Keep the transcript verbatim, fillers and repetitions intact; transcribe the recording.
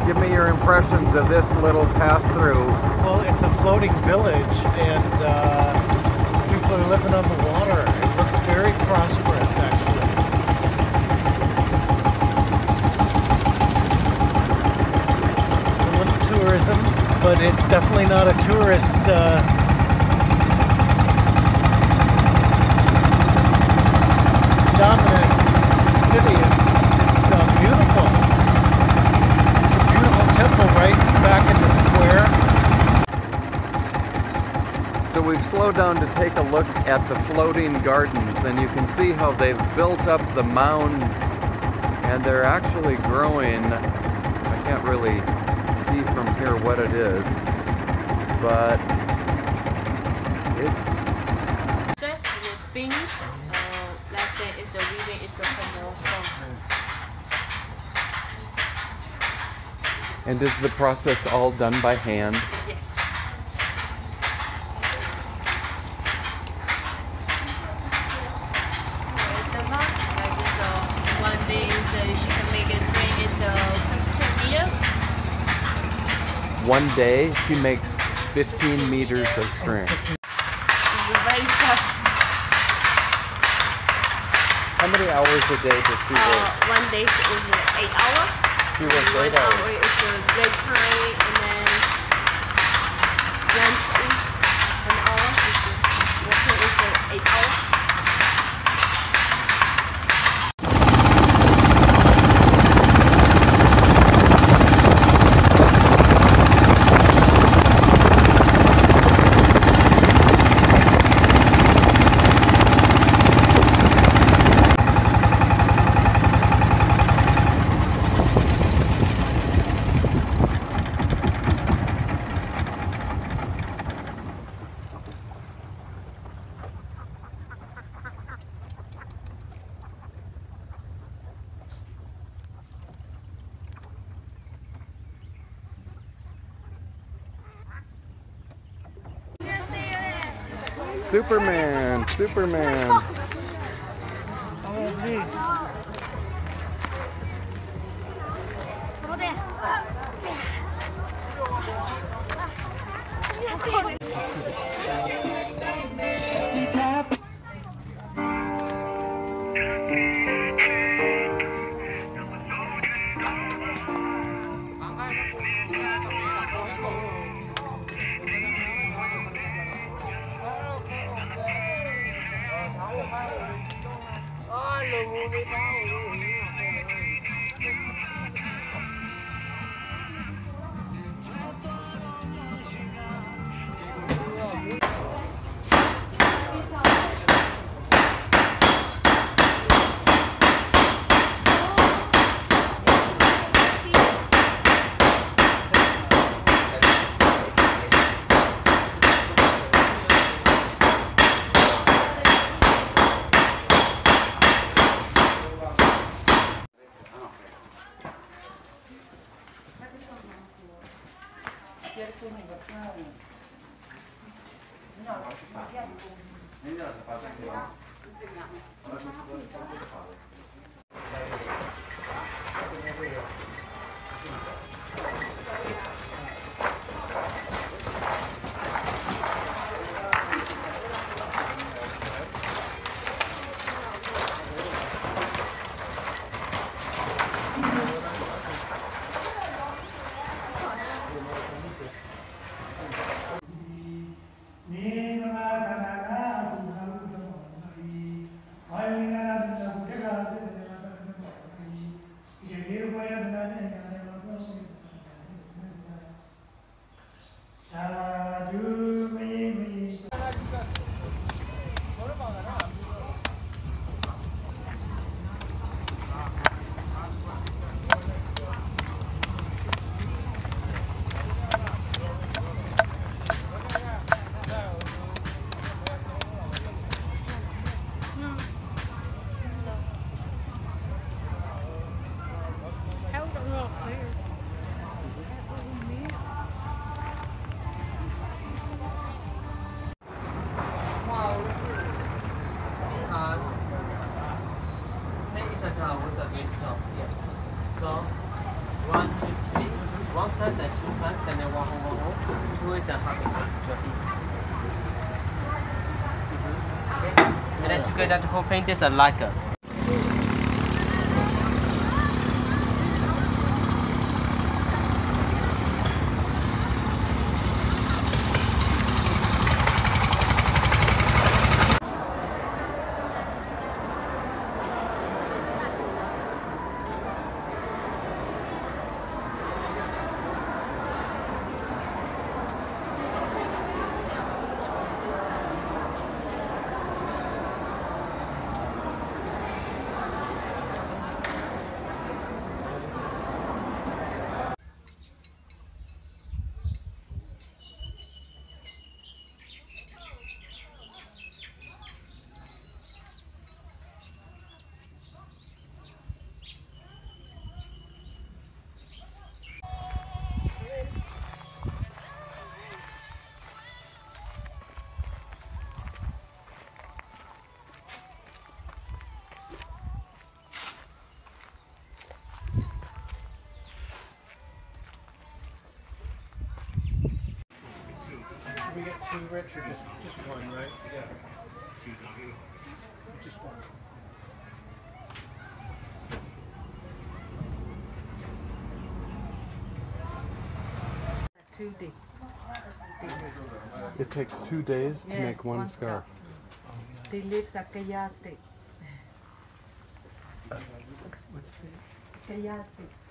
Give me your impressions of this little pass-through. Well, it's a floating village, and uh, people are living on the water. It looks very prosperous, actually. A little tourism, but it's definitely not a tourist uh, dominant city. It's, it's uh, beautiful. Temple right back in the square. So we've slowed down to take a look at the floating gardens, and you can see how they've built up the mounds, and they're actually growing. I can't really see from here what it is, but it's the spinning. Uh, last day is a weaving, is a more strong. And is the process all done by hand? Yes. It's a lot. Like it's a one day is a, she can make it string is a fifteen meter. One day she makes fifteen meters of string. It's very fast. How many hours a day does she work? Uh, one day is eight hours. She works One eight hour hours. is a break time, and then lunch is an hour. Working is a eight hours. Superman, Superman. Oh, neat. Iye one plus and two plus, then a one one one. Two is a half. Okay. And then together the whole paint is a lacquer. Should we get two, Rich, or just, just one, right? Yeah. Just one. Two days. It takes two days to Yes, make one, one scarf. They live Sakaya State. Kaya State.